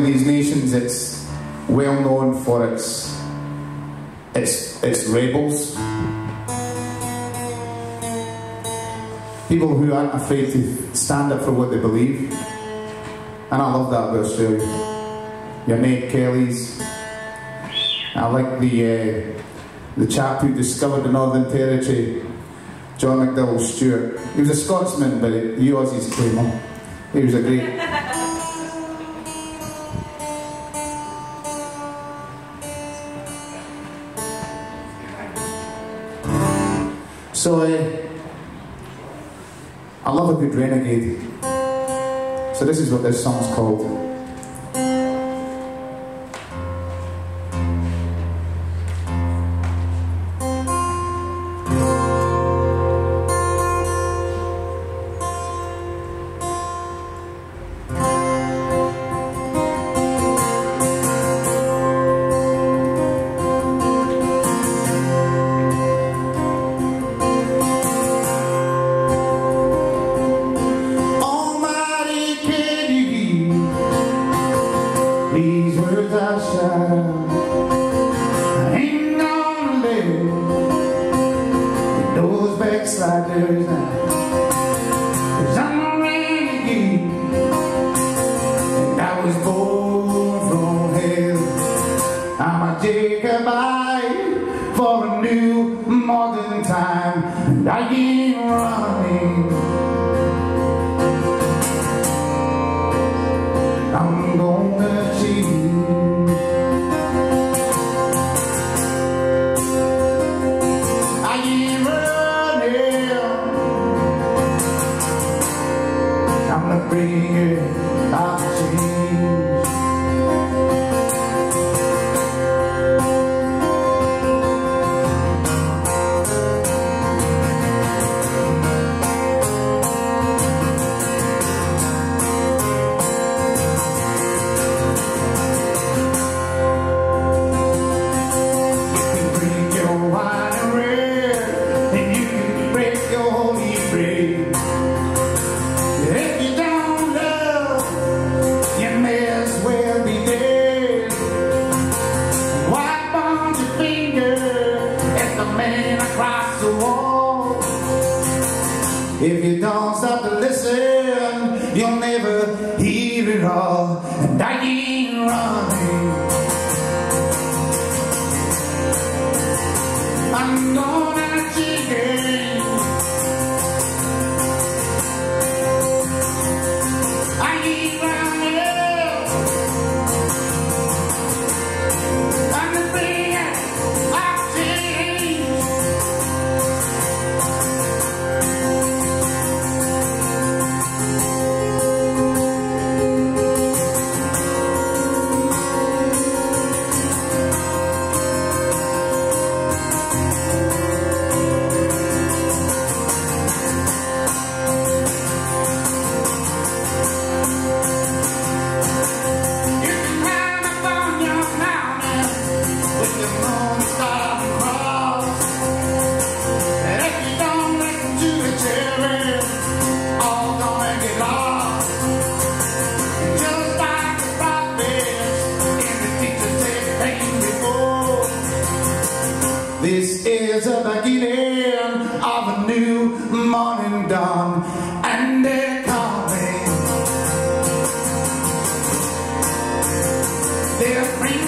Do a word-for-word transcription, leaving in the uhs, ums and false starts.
of these nations that's well known for its its its rebels, people who aren't afraid to stand up for what they believe, and I love that about Australia. Your Ned Kellys. I like the uh, the chap who discovered the Northern Territory, John McDowell Stewart. He was a Scotsman, but you Aussies claim him. He was a great. So uh, I love a good renegade. So this is what this song's called. These words I shout, I ain't gonna let those backsliders now. 'Cause I'm a renegade, and I was born from hell. I'm a Jacobite for a new modern time, and I ain't running. I'm gonna change. I ain't running. I'm gonna bring it out change. If you don't stop to listen, you'll never hear it all. And I ain't running. I'm gonna change. I ain't running. I'm the bring of change. This is the beginning of a new morning dawn, and they're coming. They're bringing